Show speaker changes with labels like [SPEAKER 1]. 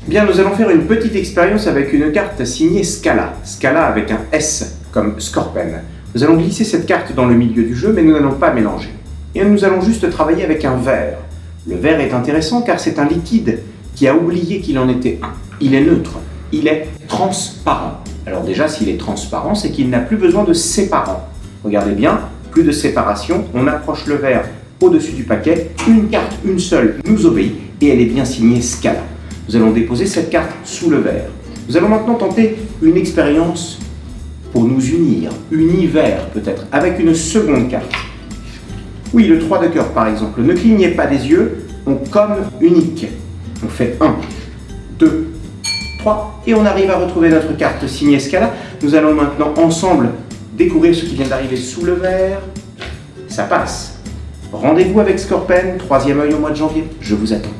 [SPEAKER 1] Bien, nous allons faire une petite expérience avec une carte signée Scala. Scala avec un S, comme Scorpen. Nous allons glisser cette carte dans le milieu du jeu, mais nous n'allons pas mélanger. Et nous allons juste travailler avec un verre. Le verre est intéressant car c'est un liquide qui a oublié qu'il en était un. Il est neutre, il est transparent. Alors déjà, s'il est transparent, c'est qu'il n'a plus besoin de séparant. Regardez bien, plus de séparation, on approche le verre au-dessus du paquet, une carte, une seule, nous obéit, et elle est bien signée Scala. Nous allons déposer cette carte sous le verre. Nous allons maintenant tenter une expérience pour nous unir, univers peut-être, avec une seconde carte. Oui, le 3 de cœur par exemple. Ne clignez pas des yeux, on comme unique. On fait 1, 2, 3, et on arrive à retrouver notre carte signée Scala. Nous allons maintenant ensemble découvrir ce qui vient d'arriver sous le verre. Ça passe. Rendez-vous avec Scorpen, 3e œil au mois de janvier. Je vous attends.